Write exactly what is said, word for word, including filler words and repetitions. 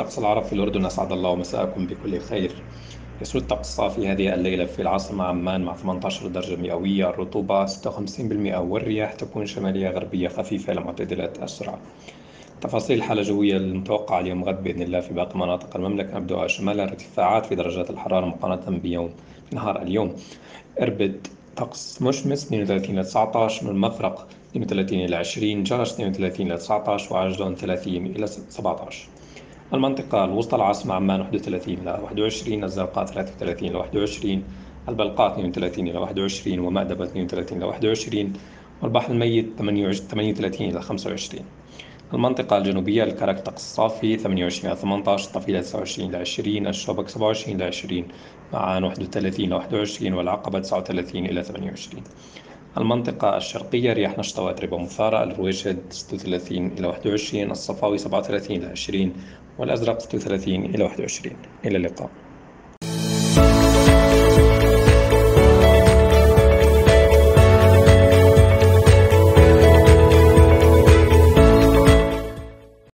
طقس العرب في الأردن، أسعد الله مساءكم بكل خير. يسود الطقس الصافي هذه الليلة في العاصمة عمان مع ثمانية عشر درجة مئوية، الرطوبة ستة وخمسين بالمئة، والرياح تكون شمالية غربية خفيفة إلى معتدلة السرعة. تفاصيل الحالة الجوية المتوقعة اليوم غد بإذن الله في باقي مناطق المملكة نبدأها شمالا ارتفاعات في درجات الحرارة مقارنة بيوم في نهار اليوم. إربد طقس مشمس اثنين وثلاثين إلى تسعة عشر، من المفرق اثنين وثلاثين إلى عشرين، جرش اثنين وثلاثين إلى تسعة عشر، وعجلون ثلاثين إلى سبعة عشر. المنطقة الوسطى العاصمة عمان واحد وثلاثين إلى واحد وعشرين، الزرقاء ثلاثة وثلاثين إلى واحد وعشرين، البلقاء اثنين وثلاثين إلى واحد وعشرين، ومأدبة اثنين وثلاثين إلى واحد وعشرين، والبحر الميت ثمانية وثلاثين إلى خمسة وعشرين. المنطقة الجنوبية الكرك طقس صافي ثمانية وعشرين إلى ثمانية عشر، طفيلة تسعة وعشرين إلى عشرين، الشوبك سبعة وعشرين إلى عشرين، معان واحد وثلاثين إلى واحد وعشرين، والعقبة تسعة وثلاثين إلى ثمانية وعشرين. المنطقة الشرقية رياح نشطة وأتربة مثارة، الرويشد ستة وثلاثين إلى واحد وعشرين، الصفاوي سبعة وثلاثين إلى عشرين، والأزرق ستة وثلاثين إلى واحد وعشرين. إلى اللقاء.